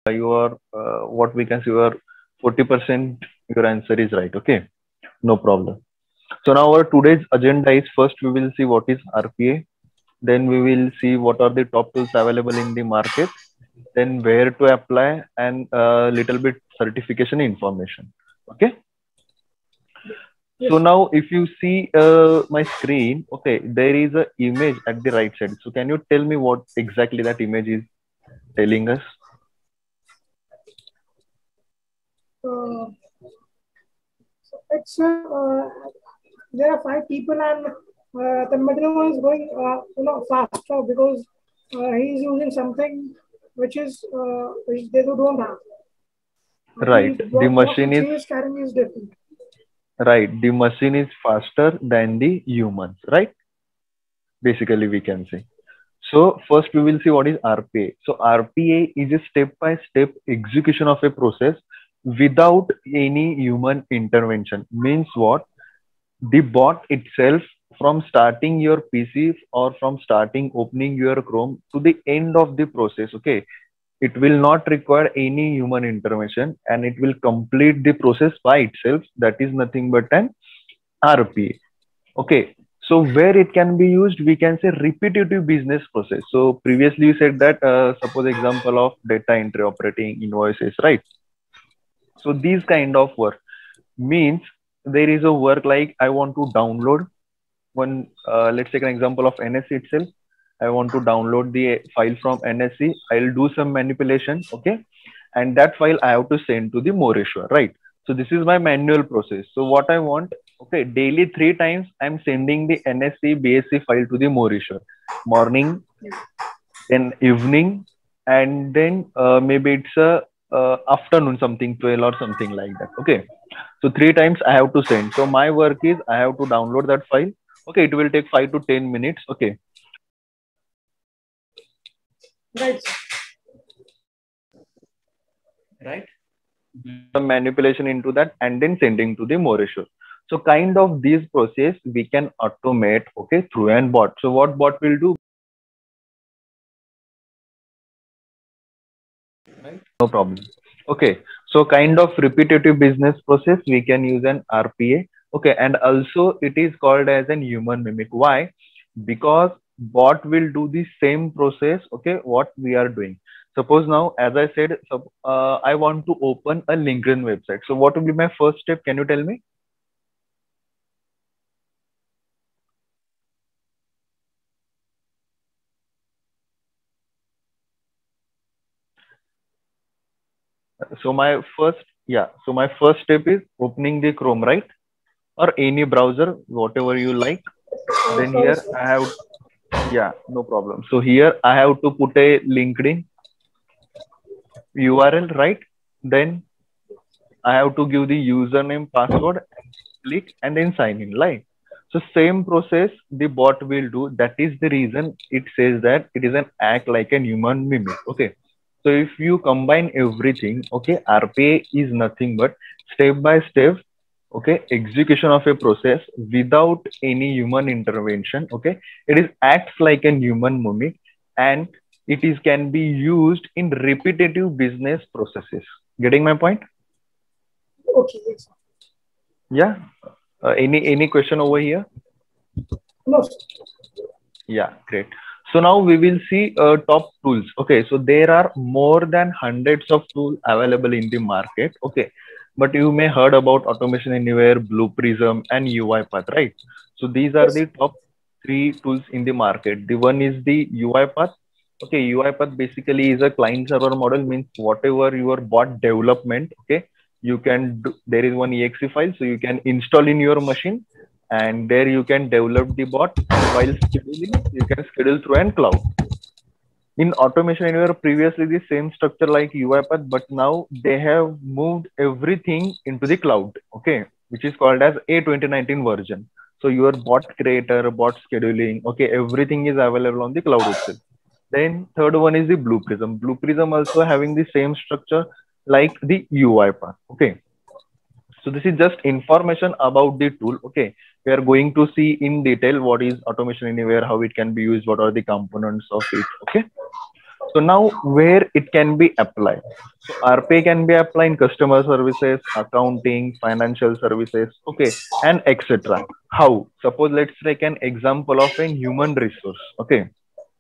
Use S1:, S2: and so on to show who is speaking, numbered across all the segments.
S1: your what we can say your 40% your answer is right. Okay, no problem. So now our today's agenda is first we will see what is RPA, then we will see what are the top tools available in the market, then where to apply, and a little bit certification information. Okay. So
S2: Yes.
S1: now if you see my screen, okay, there is a image at the right side. So can you tell me what exactly that image is telling us?
S2: Uh, it's there are five people, and the middle one is going faster because he is using something which they don't have.
S1: Right. The
S2: What
S1: machine
S2: which
S1: is
S2: he is carrying is different.
S1: right. The machine is faster than the humans, right? Basically, we can say. So first we will see what is RPA. So RPA is a step-by-step execution of a process without any human intervention. Means what? The bot itself, from starting your PC or from starting opening your Chrome to the end of the process, okay, it will not require any human intervention and it will complete the process by itself. That is nothing but an RPA. Okay. So where it can be used, we can say repetitive business process. So previously you said that suppose example of data entry, operating invoices, right? So these kind of work means there is a work like I want to download one. Let's take an example of NSE itself. I want to download the file from NSE. I'll do some manipulation, okay, and that file I have to send to the Moreshwar, right? So this is my manual process. So what I want, okay, daily 3 times I'm sending the NSE BSC file to the Moreshwar, morning, then evening, and then maybe it's a afternoon, something 12 or something like that. Okay, so 3 times I have to send. So my work is I have to download that file. Okay, it will take 5 to 10 minutes. Okay,
S2: Right.
S1: right? Some manipulation into that and then sending to the Moreshwar. So kind of this process we can automate, okay, through an bot. So what bot will do? Right? No problem. Okay, so kind of repetitive business process we can use an RPA. Okay, and also it is called as an human mimic. Why? Because bot will do the same process. Okay, what we are doing. Suppose now, as I said, I want to open a LinkedIn website. So what will be my first step? Can you tell me? So my first, yeah. So my first step is opening the Chrome, right? Or any browser, whatever you like. Then
S2: Sorry,
S1: here
S2: sir.
S1: I have, yeah, no problem. So here I have to put a LinkedIn URL, right? Then I have to give the username, password, click, and then sign in, right? So same process the bot will do. That is the reason it says that it is an act like a human mimic. Okay. So if you combine everything, okay, RPA is nothing but step by step, okay, execution of a process without any human intervention. Okay. It is acts like a human mimic and it is can be used in repetitive business processes. Getting my point?
S2: Okay. Yes.
S1: Yeah. Any question over here?
S2: No, sir.
S1: Yeah, great. So now we will see top tools. Okay, so there are more than hundreds of tools available in the market. Okay, but you may heard about Automation Anywhere, Blue Prism, and UiPath, right? So these are
S2: Yes.
S1: the top three tools in the market. The one is the UiPath. Okay, UiPath basically is a client server model, means whatever your bot development, okay, you can do, there is one exe file, so you can install in your machine and there you can develop the bot and while scheduling you can schedule through an cloud. In Automation Anywhere previously the same structure like UiPath, but now they have moved everything into the cloud, okay, which is called as a 2019 version. So your bot creator, bot scheduling, okay, everything is available on the cloud itself. Then third one is the Blue Prism. Blue Prism also having the same structure like the UiPath, okay. So this is just information about the tool. Okay, we are going to see in detail what is Automation Anywhere, how it can be used, what are the components of it. Okay. So now where it can be applied. So RPA can be applied in customer services, accounting, financial services, okay, and etc. How? Suppose let's take an example of a human resource, okay,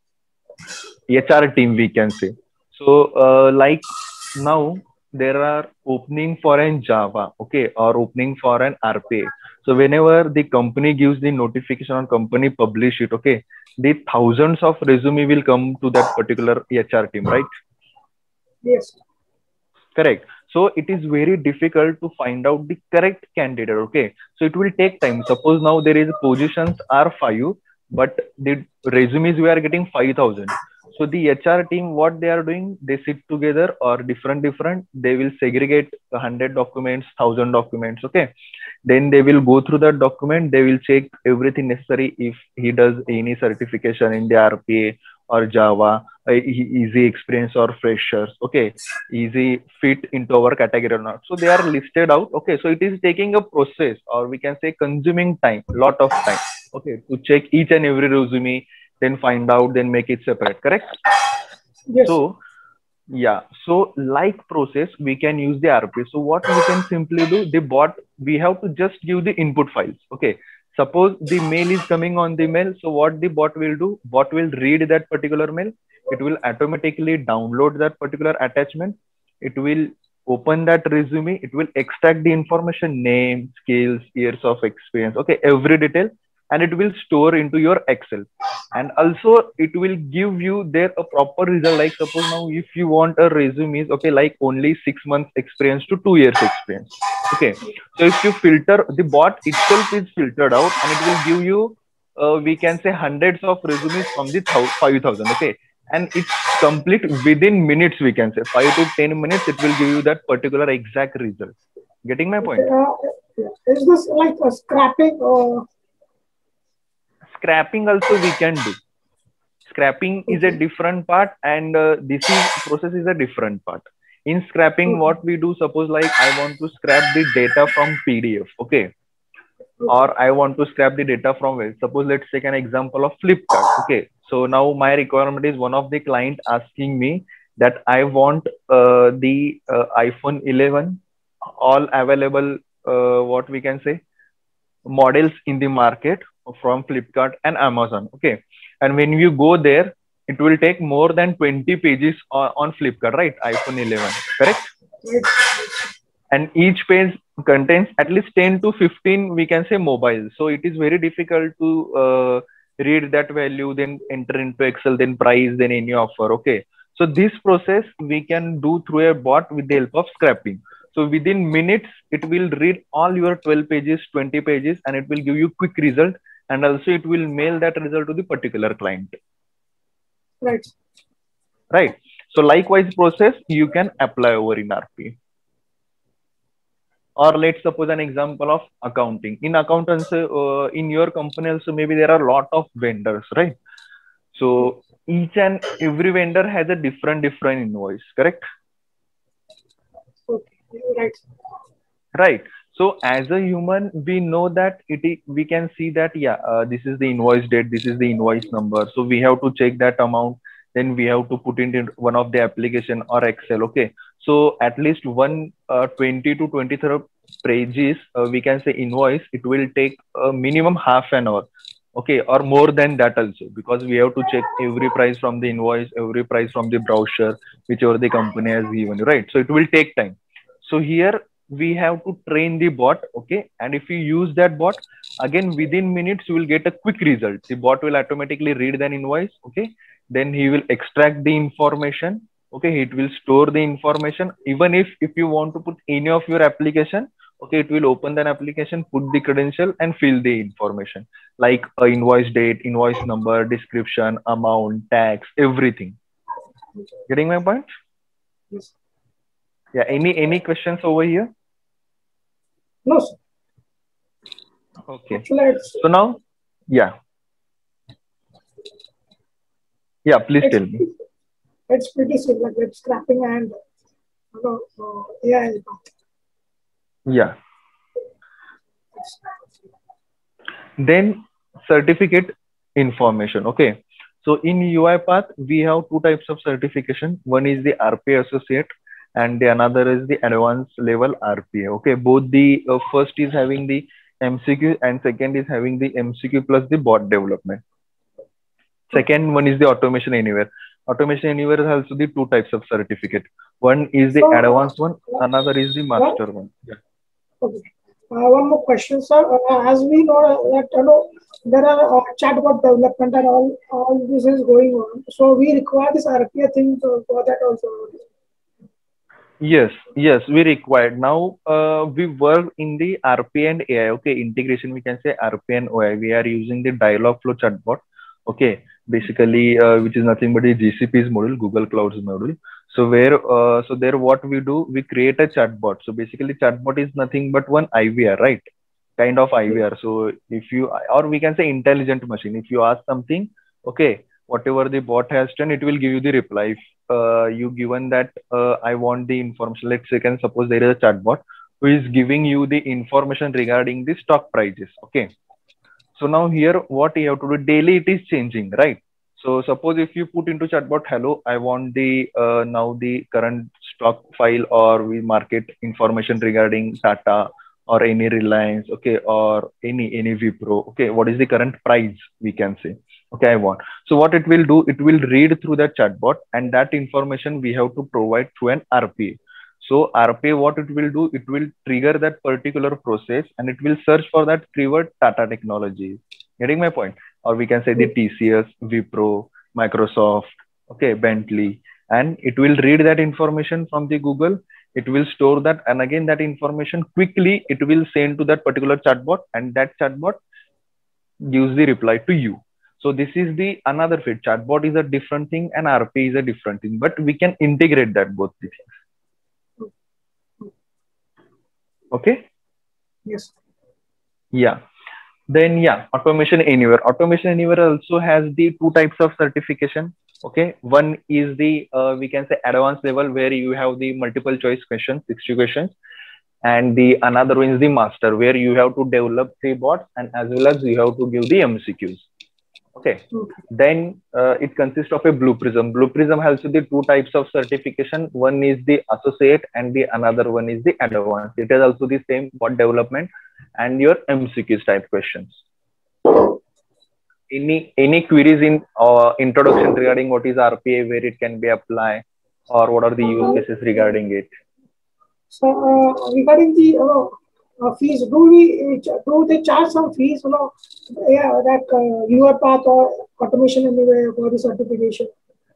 S1: HR team we can say. So like now there are opening for an Java, okay, or opening for an RPA. So whenever the company gives the notification or company publish it, okay, the thousands of resume will come to that particular HR team, right?
S2: Yes.
S1: Correct. So it is very difficult to find out the correct candidate. Okay. So it will take time. Suppose now there is positions are five, but the resumes we are getting 5,000. So the HR team, what they are doing, they sit together or different. They will segregate 100 documents, 1,000 documents. Okay. Then they will go through that document. They will check everything necessary. If he does any certification in the RPA or Java, easy experience or freshers. Okay, easy fit into our category or not. So they are listed out. Okay, so it is taking a process, or we can say consuming time, lot of time. Okay, to check each and every resume, then find out, then make it separate. Correct.
S2: Yes.
S1: So yeah, so like process, we can use the RPA. So what we can simply do, the bot, we have to just give the input files. Okay. Suppose the mail is coming on the mail. So what the bot will do, bot will read that particular mail. It will automatically download that particular attachment. It will open that resume. It will extract the information, name, skills, years of experience. Okay. Every detail, and it will store into your Excel. And also it will give you there a proper result. Like suppose now if you want a resume is okay, like only 6 months experience to 2 years experience. Okay, so if you filter, the bot itself is filtered out, and it will give you we can say hundreds of resumes from the 5,000. Okay, and it's complete within minutes. We can say 5 to 10 minutes it will give you that particular exact result. Getting my
S2: Okay.
S1: point?
S2: Is this like a scrapping or?
S1: Scrapping also we can do. Scrapping is a
S2: Okay.
S1: different part, and this is process is a different part. In scrapping,
S2: Okay.
S1: what we do, suppose like I want to scrap the data from PDF, okay, or
S2: Okay.
S1: I want to scrap the data from where, suppose let's take an example of Flipkart. Okay, so now my requirement is one of the client asking me that I want the iPhone 11, all available, what we can say, models in the market from Flipkart and Amazon. Okay. And when you go there, it will take more than 20 pages on Flipkart, right? iPhone 11, correct?
S2: Right.
S1: And each page contains at least 10 to 15, we can say, mobile. So it is very difficult to read that value, then enter into Excel, then price, then any offer. Okay. So this process we can do through a bot with the help of scrapping. So within minutes, it will read all your 12 pages, 20 pages, and it will give you quick result. And also it will mail that result to the particular client.
S2: Right.
S1: Right. So likewise process you can apply over in RP. Or let's suppose an example of accounting. In accountancy, in your company also maybe there are a lot of vendors, right? So each and every vendor has a different invoice, correct?
S2: Okay. Right.
S1: Right. So as a human, we know that we can see that, yeah, this is the invoice date, this is the invoice number. So we have to check that amount. Then we have to put it in one of the application or Excel. Okay. So at least one 20 to 23 pages, we can say invoice, it will take a minimum half an hour. Okay. Or more than that also, because we have to check every price from the invoice, every price from the brochure, whichever the company has given, right? So it will take time. So here we have to train the bot. Okay, and if you use that bot, again within minutes you will get a quick result. The bot will automatically read an invoice. Okay, then he will extract the information. Okay, it will store the information. Even if you want to put any of your application, okay, it will open that application, put the credential, and fill the information like invoice date, invoice number, description, amount, tax, everything. Getting my point?
S2: Yes.
S1: Yeah, any questions over here?
S2: No, sir.
S1: Okay.
S2: Actually, it's
S1: So now, yeah, please
S2: it's
S1: tell me.
S2: it's pretty simple. Like it's scrapping and AI.
S1: Yeah. Then certificate information. Okay. So in UiPath, we have two types of certification. One is the RPA associate, and the another is the advanced level RPA. Okay, both the first is having the MCQ and second is having the MCQ plus the bot development. Second one is the Automation Anywhere. Automation Anywhere is also the two types of certificate. One is the advanced one, another is the master one. Yeah.
S2: Okay. One more question, sir. As we know that there are chatbot development and all this is going on, so we require this RPA thing for that also.
S1: Yes, yes, we required. Now we work in the RPA and AI. Okay, integration, we can say RPA and AI. We are using the Dialogflow chatbot. Okay, basically, which is nothing but the GCP's model, Google Cloud's model. So there what we do, we create a chatbot. So basically, chatbot is nothing but one IVR, right? Kind of IVR. So if you, or we can say intelligent machine. If you ask something, okay, whatever the bot has done, it will give you the reply. If you given that I want the information, let's say, can suppose there is a chatbot who is giving you the information regarding the stock prices. Okay. So now here, what you have to do daily, it is changing, right? So suppose if you put into chatbot, hello, I want the now the current stock file or we market information regarding Tata or any Reliance, okay, or any Wipro, okay, what is the current price we can say, okay, I want. So what it will do, it will read through that chatbot, and that information we have to provide through an RPA. So RPA, what it will do, it will trigger that particular process and it will search for that keyword Tata Technologies. Getting my point? Or we can say the TCS, Wipro, Microsoft, okay, Bentley, and it will read that information from the Google. It will store that, and again that information quickly it will send to that particular chatbot, and that chatbot gives the reply to you. So this is the another fit. Chatbot is a different thing and RPA is a different thing, but we can integrate that both the things. Okay.
S2: Yes.
S1: Yeah. Then yeah, Automation Anywhere. Automation Anywhere also has the two types of certification. Okay. One is the we can say advanced level where you have the multiple choice questions, 60 questions, and the another one is the master where you have to develop the bots and as well as you have to give the MCQs. Okay. Then it consists of a Blue Prism. Blue Prism has the two types of certification. One is the associate and the another one is the advanced. It is also the same bot development and your MCQs type questions. Any queries in introduction regarding what is RPA, where it can be applied, or what are the use cases regarding it?
S2: So regarding the fees, do they charge some fees? Yeah, that UiPath or Automation Anywhere for the certification.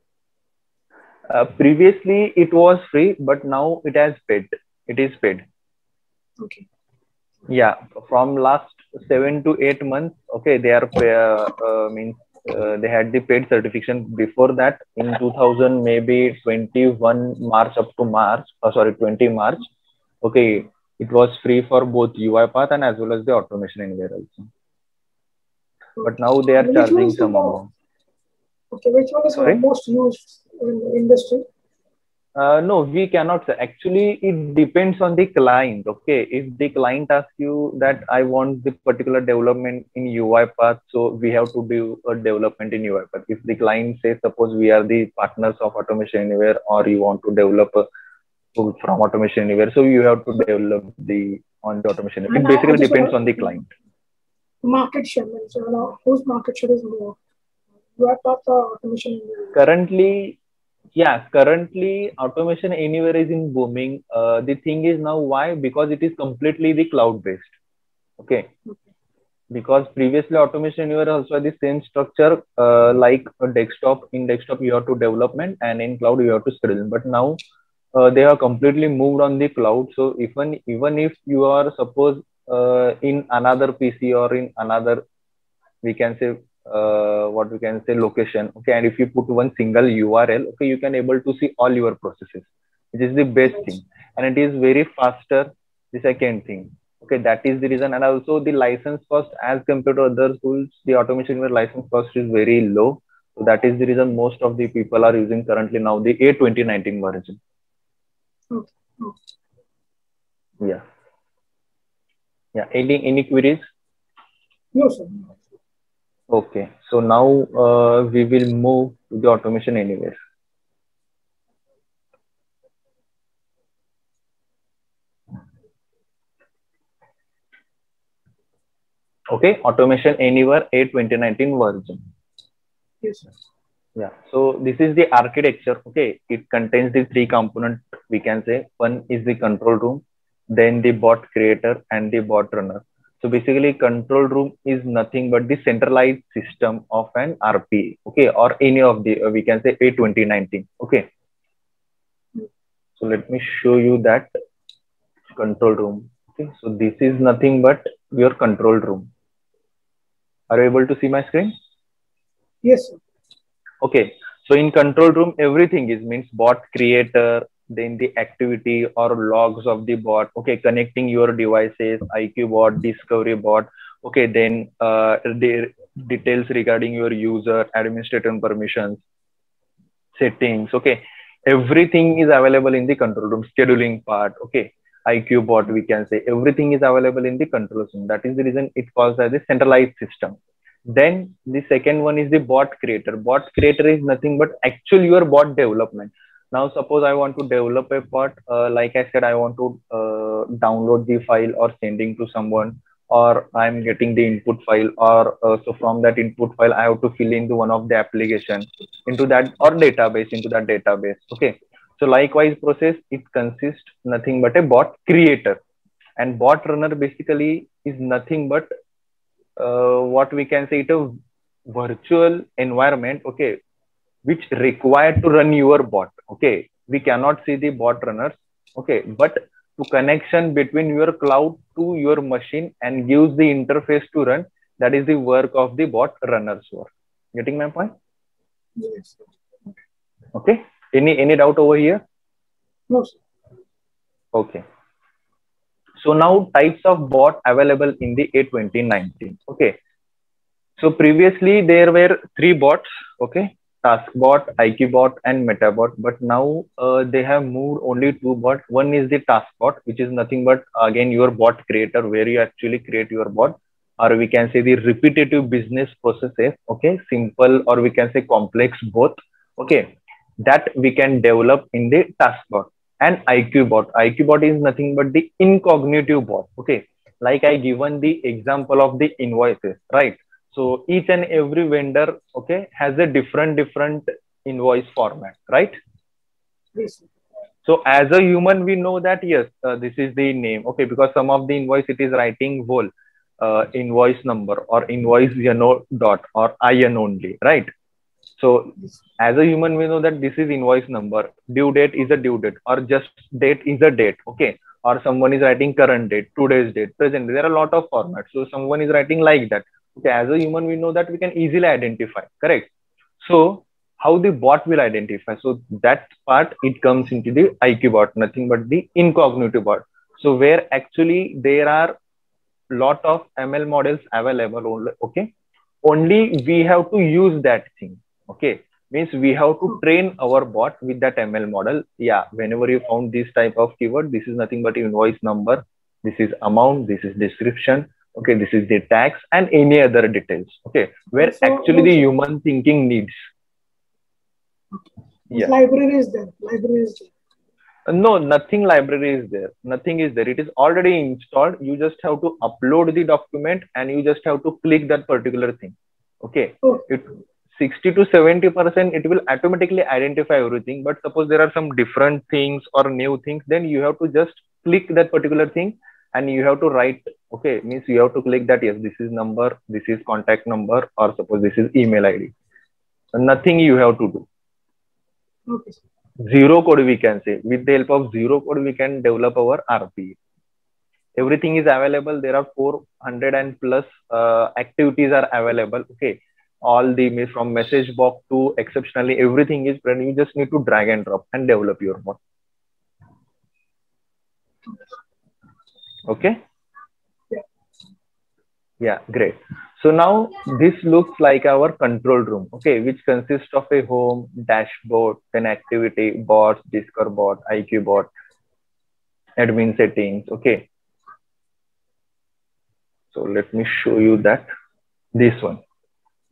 S1: Previously it was free, but now it has paid. It is paid.
S2: Okay.
S1: Yeah, from last 7 to 8 months. Okay, they are means they had the paid certification. Before that, in 2000 maybe 21 March up to March. Sorry, 20 March. Okay, it was free for both UiPath and as well as the Automation Anywhere also. But now they are charging some amount.
S2: Okay, which one is most used in the industry?
S1: No, we cannot say. Actually, it depends on the client. Okay, if the client asks you that I want the particular development in UiPath, so we have to do a development in UiPath. If the client says, suppose we are the partners of Automation Anywhere, or you want to develop from Automation Anywhere, so you have to develop on the Automation Anywhere. It basically depends on the client.
S2: Market share, whose market share is more? UiPath or Automation Anywhere?
S1: Currently Automation Anywhere is in booming. The thing is now why? Because it is completely the cloud based. Okay. Because previously Automation Anywhere also had the same structure like a desktop. In desktop you have to development and in cloud you have to schedule. But now they have completely moved on the cloud. So even if you are suppose in another PC or in another, we can say what we can say location, okay, and if you put one single URL, okay, you can able to see all your processes, which is the best thing, and it is very faster. The second thing, okay, that is the reason. And also the license cost as compared to other tools, the Automation Anywhere license cost is very low. So that is the reason most of the people are using currently now the A2019 version. Yeah. Any queries?
S2: No, sir.
S1: Okay, so now we will move to the automation anyways. Okay, automation anywhere A 2019 version.
S2: Yes, sir.
S1: Yeah, so this is the architecture. Okay, it contains the three components, we can say. One is the control room, then the bot creator and the bot runner. So basically, control room is nothing but the centralized system of an RPA. Okay, or any of the we can say A 2019. Okay, so let me show you that control room. Okay, so this is nothing but your control room. Are you able to see my screen?
S2: Yes, sir.
S1: Okay, so in control room, everything is means bot creator, then the activity or logs of the bot. Okay, connecting your devices, IQ bot, discovery bot. Okay, then the details regarding your user, administrator permissions, settings. Okay, everything is available in the control room. Scheduling part. Okay, IQ bot, we can say everything is available in the control room. That is the reason it calls as a centralized system. Then the second one is the bot creator. Bot creator is nothing but actual your bot development. Now suppose I want to develop a bot, like I said, I want to download the file or sending to someone, or I'm getting the input file, or so from that input file I have to fill into one of the application into that, or database into that database. Okay, so likewise process, it consists nothing but a bot creator, and bot runner basically is nothing but what we can say it a virtual environment, okay, which required to run your bot. Okay, we cannot see the bot runners. Okay, but to connection between your cloud to your machine and gives the interface to run, that is the work of the bot runners work. Getting my point?
S2: Yes.
S1: Okay, any doubt over here?
S2: No, sir.
S1: Okay, so now types of bot available in the A 2019. Okay, so previously there were three bots, okay, TaskBot, IQBot, and MetaBot. But now they have moved only two bots. One is the TaskBot, which is nothing but again your bot creator, where you actually create your bot, or we can say the repetitive business processes. Okay, simple or we can say complex both. Okay, that we can develop in the TaskBot. And IQBot. IQBot is nothing but the incognito bot. Okay, like I given the example of the invoices, right? So each and every vendor, okay, has a different invoice format, right?
S2: Yes, sir.
S1: So as a human, we know that yes, this is the name, okay, because some of the invoice it is writing whole invoice number or invoice dot or IN only, right? So as a human, we know that this is invoice number, due date is a due date, or just date is a date, okay? Or someone is writing current date, today's date, present. There are a lot of formats. So someone is writing like that. Okay, as a human, we know that we can easily identify, correct? So how the bot will identify? So that part it comes into the IQ bot, nothing but the incognito bot. So where actually there are lot of ML models available, okay? Only we have to use that thing. Okay, means we have to train our bot with that ML model. Yeah, whenever you found this type of keyword, this is nothing but invoice number, this is amount, this is description, okay, this is the tax and any other details. Okay, where
S2: So,
S1: actually the human thinking needs. Yeah,
S2: library is there. Library is there.
S1: no, nothing library is there, nothing is there, it is already installed. You just have to upload the document and you just have to click that particular thing. Okay,
S2: Oh,
S1: it 60 to 70% it will automatically identify everything. But suppose there are some different things or new things, then you have to just click that particular thing and you have to write. Okay, means you have to click that yes, this is number, this is contact number, or suppose this is email ID. Nothing you have to do.
S2: okay, sir.
S1: Zero code, we can say, with the help of zero code we can develop our RPA. Everything is available. There are 400 and plus activities are available. Okay, all the from message box to exceptionally everything is present. You just need to drag and drop and develop your bot. Okay, yeah, great. So now this looks like our control room, okay, which consists of a home, dashboard, then activity, bots, Discord bot, IQ bot, admin settings. Okay, so let me show you that this one.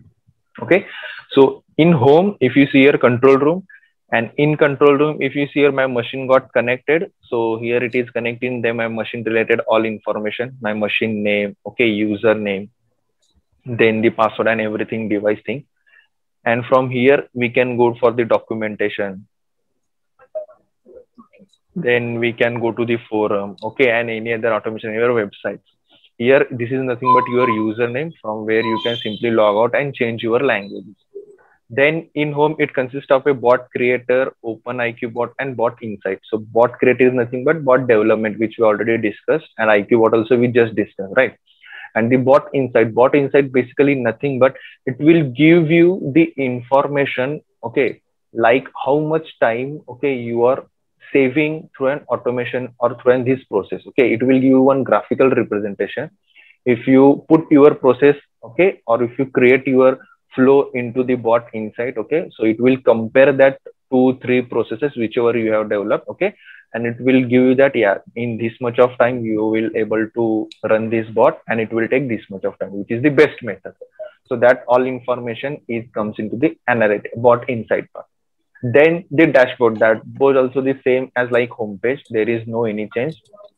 S1: Okay, so in home, if you see your control room, and in control room, if you see here my machine got connected, so here it is connecting them my machine related all information, my machine name, okay, username, then the password and everything, device thing. And from here we can go for the documentation, then we can go to the forum, okay, and any other automation, your websites. Here this is nothing but your username from where you can simply log out and change your language. Then in home, it consists of a bot creator, OpenIQ bot, and bot insight. So bot creator is nothing but bot development, which we already discussed, and IQ bot also we just discussed, right? And the bot insight basically nothing but it will give you the information, okay, like how much time, okay, you are saving through an automation or through this process. Okay, it will give you one graphical representation if you put your process, okay, or if you create your flow into the bot insight, okay, so it will compare that 2 3 processes whichever you have developed, okay, and it will give you that, yeah, in this much of time you will able to run this bot and it will take this much of time, which is the best method. So that all information is comes into the analytic bot insight part. Then the dashboard, that was also the same as like homepage, there is no any change.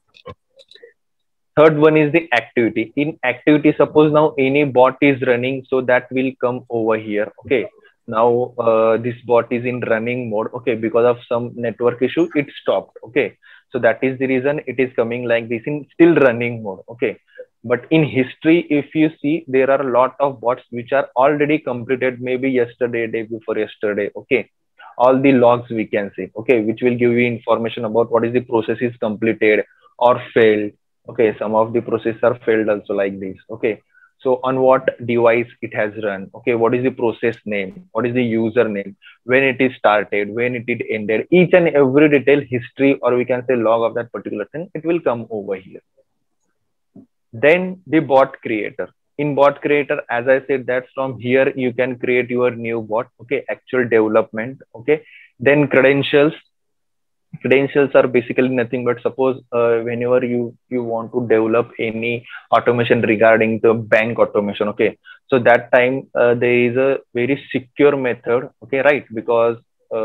S1: Third one is the activity. In activity, suppose now any bot is running, so that will come over here, okay. Now this bot is in running mode, okay, because of some network issue it stopped, okay. So that is the reason it is coming like this in still running mode, okay. But in history, if you see, there are a lot of bots which are already completed, maybe yesterday, day before yesterday, okay. All the logs we can see, okay, which will give you information about what is the process is completed or failed, okay. Some of the processes are failed also like this, okay. So on what device it has run, okay, what is the process name, what is the username, when it is started, when it ended, each and every detail history, or we can say log of that particular thing, it will come over here. Then the bot creator. In bot creator, as I said, that from here you can create your new bot, okay, actual development, okay. Then credentials. Credentials are basically nothing but suppose whenever you want to develop any automation regarding the bank automation, okay, so that time there is a very secure method, okay, right, because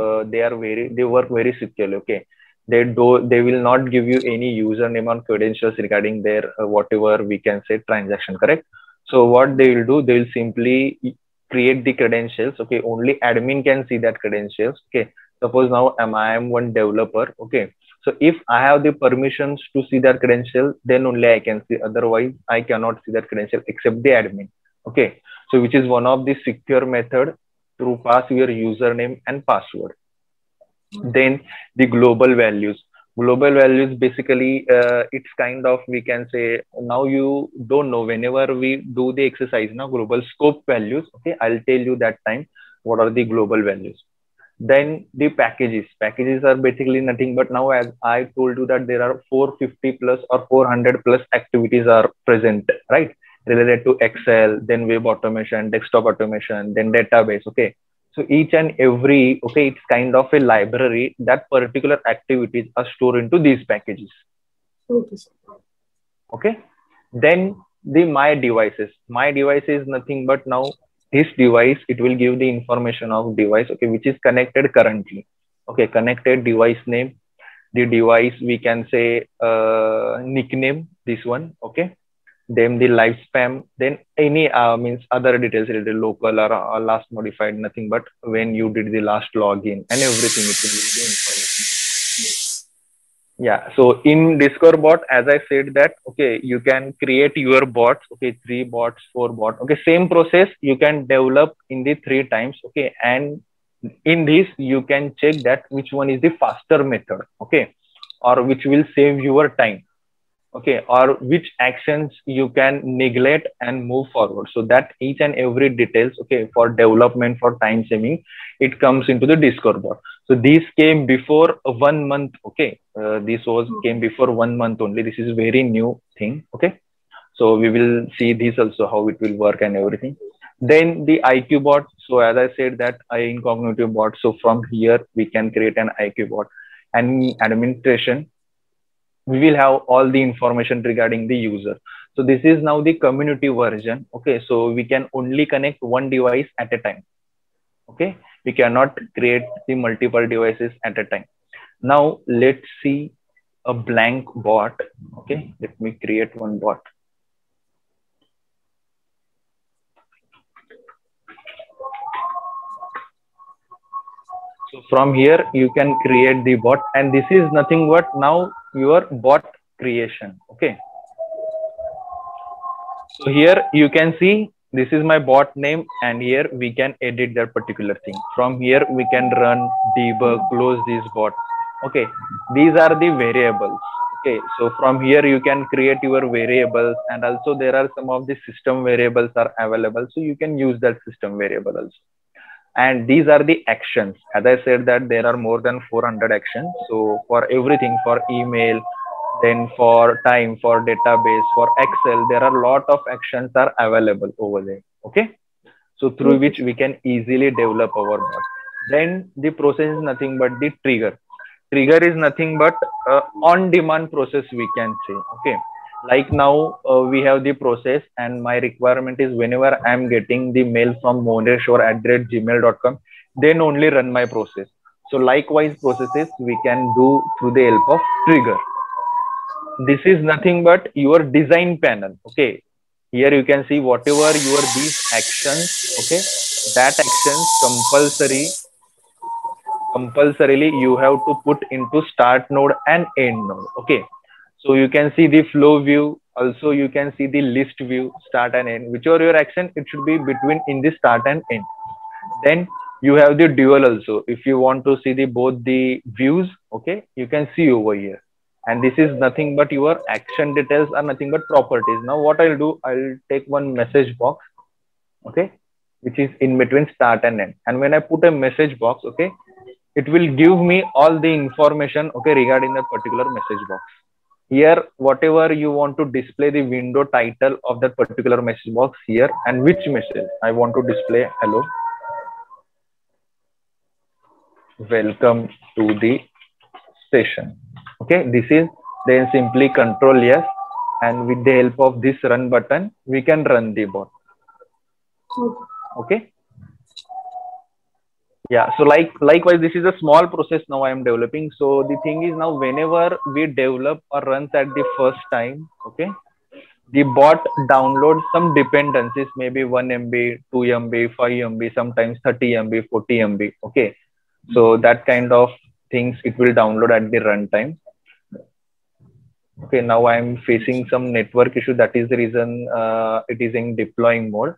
S1: they work very securely, okay. They will not give you any username or credentials regarding their whatever we can say transaction, correct. So what they will do, they will simply create the credentials, okay, only admin can see that credentials, okay. Suppose now I am one developer, okay, so if I have the permissions to see that credential, then only I can see, otherwise I cannot see that credential except the admin, okay. So which is one of the secure method to pass your username and password. Then the global values. Global values basically it's kind of we can say, now you don't know, whenever we do the exercise now, global scope values, okay, I'll tell you that time what are the global values. Then the packages are basically nothing but, now as I told you that there are 450 plus or 400 plus activities are present, right, related to Excel, then web automation, desktop automation, then database, okay. So each and every, okay, it's kind of a library, that particular activities are stored into these packages,
S2: Okay, sir.
S1: okay. Then the my device is nothing but, now this device, it will give the information of device, okay, which is connected currently, okay, connected device name, the device we can say nickname, this one, okay. Then the lifespan, then any means other details related local or last modified, nothing but when you did the last login and everything, it will give the information. Yeah, so in Discord bot, as I said that, okay, you can create your bots, okay, 3 bots, 4 bots, okay, same process you can develop in the 3 times, okay, and in this you can check that which one is the faster method, okay, or which will save your time, okay, or which actions you can neglect and move forward. So that each and every details, okay, for development, for time saving, it comes into the Discord bot. So these came before 1 month, okay. This was came before 1 month only. This is very new thing, okay. So we will see this also how it will work and everything. Then the IQ bot. So as I said that I incognito bot. So from here we can create an IQ bot, and administration, we will have all the information regarding the user. So this is now the community version. Okay, so we can only connect one device at a time. Okay, we cannot create the multiple devices at a time. Now let's see a blank bot. Okay, let me create one bot. So from here you can create the bot, and this is nothing but now your bot creation. Okay, so here you can see this is my bot name, and here we can edit that particular thing. From here we can run, debug, close this bot. Okay, these are the variables. Okay, so from here you can create your variables, and also there are some of the system variables are available, so you can use that system variable also. And these are the actions. As I said that there are more than 400 actions. So for everything, for email, then for time, for database, for Excel, there are a lot of actions are available over there. Okay, so through which we can easily develop our bot. Then the process is nothing but the trigger. Trigger is nothing but on demand process, we can say. Okay, like now we have the process, and my requirement is whenever I'm getting the mail from moneshore@gmail.com, then only run my process. So likewise processes we can do through the help of trigger. This is nothing but your design panel. Okay, here you can see whatever your these actions. Okay, that actions compulsorily you have to put into start node and end node. Okay, so you can see the flow view, also you can see the list view, start and end. Whichever your action, it should be between in the start and end. Then you have the dual also. If you want to see the both the views, okay, you can see over here. And this is nothing but your action details are nothing but properties. Now what I'll do, I'll take one message box, okay, which is in between start and end. And when I put a message box, okay, it will give me all the information, okay, regarding that particular message box. Here, whatever you want to display the window title of that particular message box here, and which message I want to display. Hello, welcome to the station. Okay, this is, then simply control yes, and with the help of this run button, we can run the bot. Okay. Yeah, so likewise, this is a small process now I am developing. So the thing is now whenever we develop or runs at the first time, okay, the bot downloads some dependencies, maybe 1 MB, 2 MB, 5 MB, sometimes 30 MB, 40 MB. Okay, so that kind of things it will download at the runtime. Okay, now I am facing some network issue. That is the reason it is in deploying mode.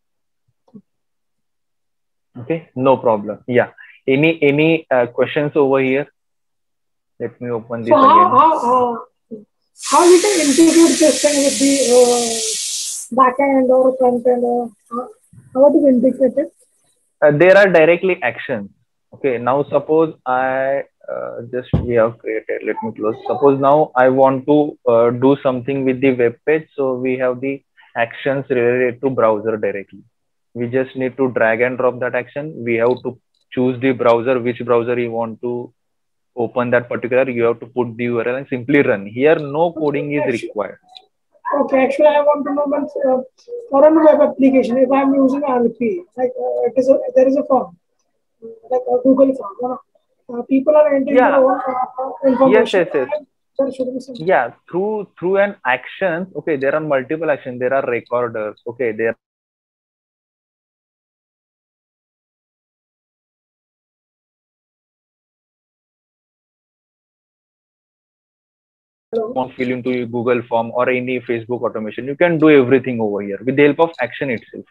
S1: Okay, no problem. Yeah, any questions over here? Let me open this again.
S2: How we can integrate this thing with the back end or front end? How to integrate it?
S1: There are directly actions. Okay, now suppose I just we have created. Let me close. Suppose now I want to do something with the web page. So we have the actions related to browser directly. We just need to drag and drop that action. We have to choose the browser, which browser you want to open that particular. You have to put the URL and simply run. Here, no coding is required.
S2: Okay, actually, I want to know once for a web application, if I'm using RP, like there is a form, like a Google form. People are entering their own information.
S1: Yes. Yeah, through an action. Okay, there are multiple actions. There are recorders. Okay, there fill into your Google form or any Facebook automation. You can do everything over here with the help of action itself.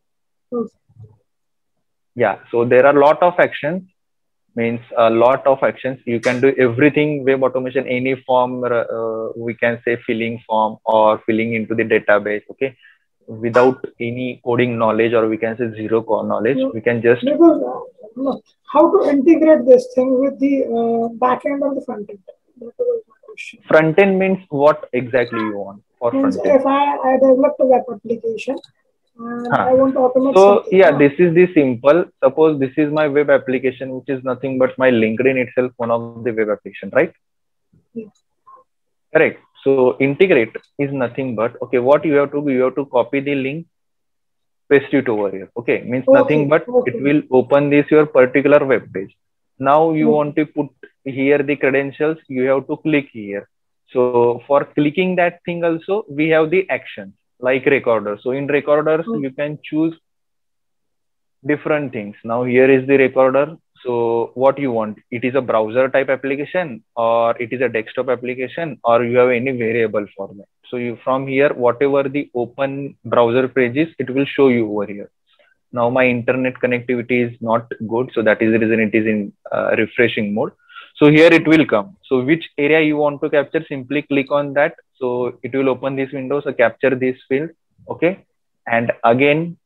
S1: Yeah, so there are a lot of actions, means a lot of actions. You can do everything web automation, any form, we can say filling form or filling into the database. Okay, without any coding knowledge, or we can say zero core knowledge, we can just.
S2: How to integrate this thing with the back end or the front end?
S1: Front end means what exactly you want for front end?
S2: If I developed a web application and I want to automate
S1: something. Yeah, this is the simple. Suppose this is my web application, which is nothing but my LinkedIn itself, one of the web application, right?
S2: Yes.
S1: Correct. So integrate is nothing but, okay, what you have to do, you have to copy the link, paste it over here. Okay, means nothing
S2: Okay.
S1: but it
S2: Okay.
S1: will open this your particular web page. Now you
S2: Okay.
S1: want to put here the credentials, you have to click here. So for clicking that thing also, we have the actions like recorder. So in recorders,
S2: Okay.
S1: you can choose different things. Now here is the recorder. So what you want? It is a browser type application, or it is a desktop application, or you have any variable format. So you from here, whatever the open browser page is, it will show you over here. Now my internet connectivity is not good, so that is the reason it is in refreshing mode. So here it will come. So which area you want to capture, simply click on that. So it will open this window. So capture this field. Okay. And again,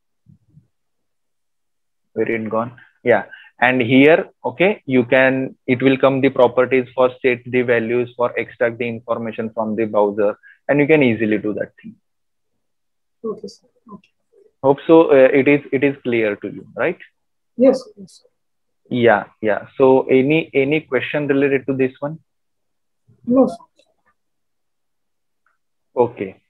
S1: where it gone? Yeah. And here, okay, you can, it will come the properties for set the values, for extract the information from the browser, and you can easily do that thing.
S2: Okay, sir. Okay.
S1: Hope so. It is clear to you, right?
S2: Yes. Yes.
S1: Yeah, yeah. So any question related to this one?
S2: No, sir.
S1: Okay.